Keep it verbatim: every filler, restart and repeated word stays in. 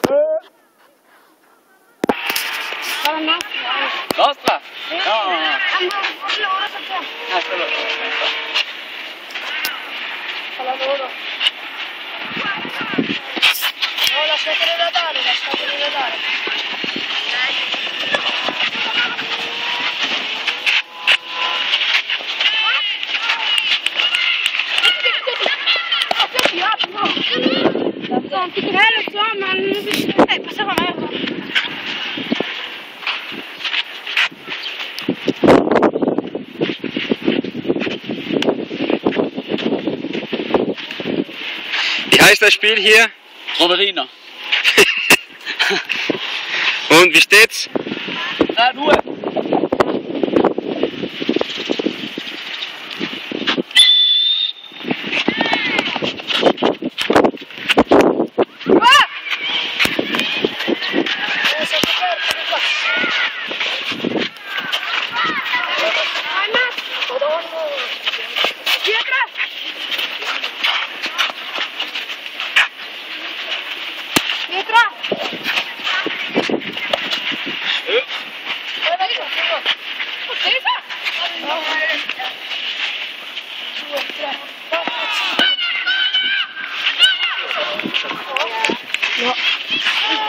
Nostra? No, no, no. Ah, solo. Lavoro. No, lasciatele da dare, lasciatele da dare. Eh, lo so, ma non si eh, passava merda. Wie heißt das Spiel hier? Roverina. Und wie steht's? Ah, due. No.